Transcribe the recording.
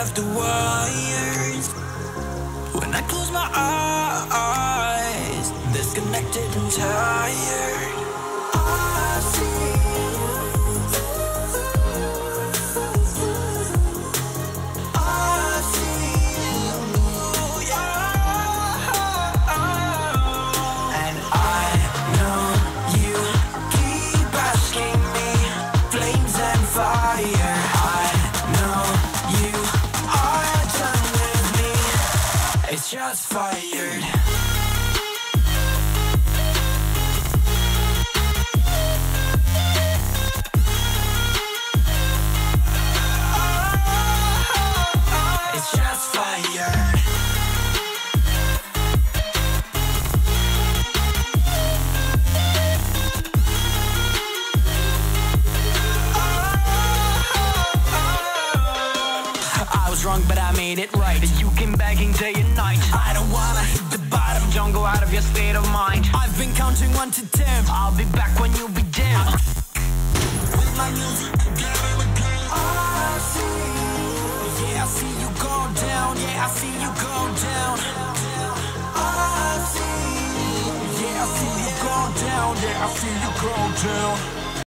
of the wires. When I close my eyes, disconnected and tired. I see you. I see you, yeah. And I know you keep asking me, flames and fire. I know you are done with me. It's just fired. Wrong, but I made it right. You came begging day and night. I don't wanna hit the bottom. Don't go out of your state of mind. I've been counting 1 to 10. I'll be back when you be dim. With my music again and again. I see you. Yeah, I see you go down. Yeah, I see you go down. I see you. Yeah, I see you go down. Yeah, I see you go down.